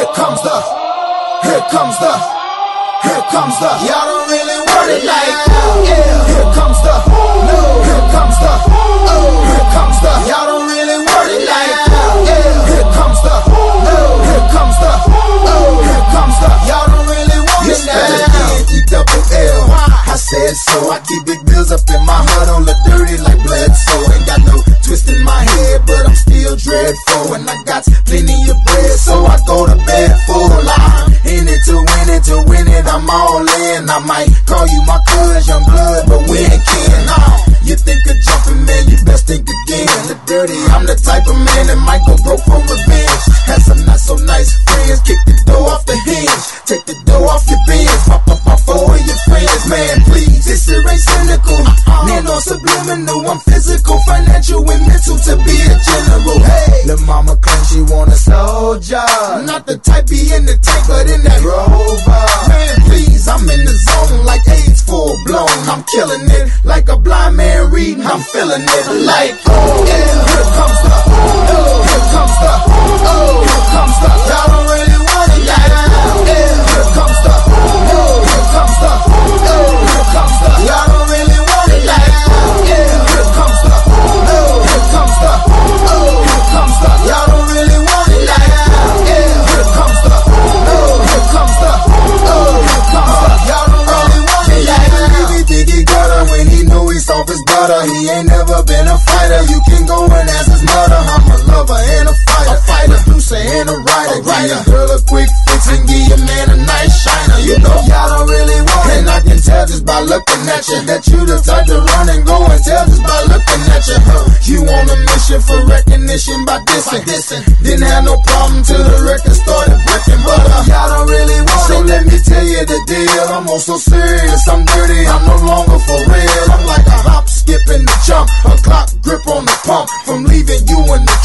Y'all don't really want it like that. Here comes the, here comes the, here comes the. Y'all don't really want it like that. Here comes the, here comes the, here comes the. Y'all don't really want it now. E-double-L. I said so. I keep big bills up in my heart on the dirty like Bledsoe. Ain't got no twist in my head, but I'm still dreadful. And I got plenty of bread, so I go to bed full. I'm in it to win it, I'm all in. I might call you my cuz, young blood, but we ain't kin. You think of jumping, man, you best think again. The dirty, I'm the type of man that might go broke for revenge. Had some not so nice friends, kick the door off the hinge, take the door off your bins, pop up my four of your friends, man, please. This shit ain't cynical, man, no subliminal. I'm physical, financial, and mental to be a general. Hey, lil' mama claims she want a soldier, not the type be in the tank, but in that Rover. Man, please, I'm in the zone like AIDS full blown. I'm killing it like a blind man reading. I'm feeling it like, here comes the, here comes the, here comes the. Y'all don't really want it like that. Here comes the, here comes the, here comes the. Y'all don't really want it like that. Here comes the, here comes the, here comes the. Y'all don't really want it like that. Here comes the, here comes the, here comes the. Y'all don't really want it like that. He think he got her when he know he's off his butter. He ain't never been a fighter. You can go and ask his mother. I'm a lover and a fighter, producer and a writer. Give your girl a quick fix and give your man a nice shiner. You know y'all don't really want it, and I can tell just by looking at you that you the type to run and go and tell just by looking at you. You on a mission for recognition by dissing. Didn't have no problem till the record started breaking, but y'all don't really want it. So let me tell you the deal. I'm also serious, I'm dirty, I'm no longer for real. I'm like a hop, skip, and a jump, a clock grip on the pump. From leaving you in the